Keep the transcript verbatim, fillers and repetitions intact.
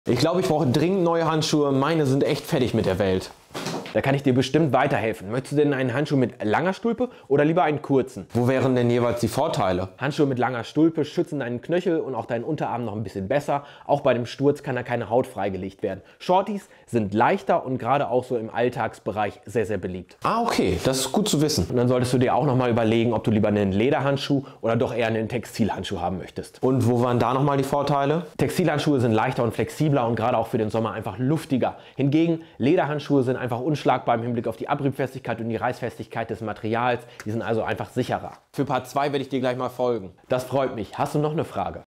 Ich glaube, ich brauche dringend neue Handschuhe. Meine sind echt fertig mit der Welt. Da kann ich dir bestimmt weiterhelfen. Möchtest du denn einen Handschuh mit langer Stulpe oder lieber einen kurzen? Wo wären denn jeweils die Vorteile? Handschuhe mit langer Stulpe schützen deinen Knöchel und auch deinen Unterarm noch ein bisschen besser. Auch bei dem Sturz kann da keine Haut freigelegt werden. Shorties sind leichter und gerade auch so im Alltagsbereich sehr, sehr beliebt. Ah, okay, das ist gut zu wissen. Und dann solltest du dir auch noch mal überlegen, ob du lieber einen Lederhandschuh oder doch eher einen Textilhandschuh haben möchtest. Und wo waren da nochmal die Vorteile? Textilhandschuhe sind leichter und flexibler und gerade auch für den Sommer einfach luftiger. Hingegen Lederhandschuhe sind einfach unschlagbar im Hinblick auf die Abriebfestigkeit und die Reißfestigkeit des Materials. Die sind also einfach sicherer. Für Part zwei werde ich dir gleich mal folgen. Das freut mich. Hast du noch eine Frage?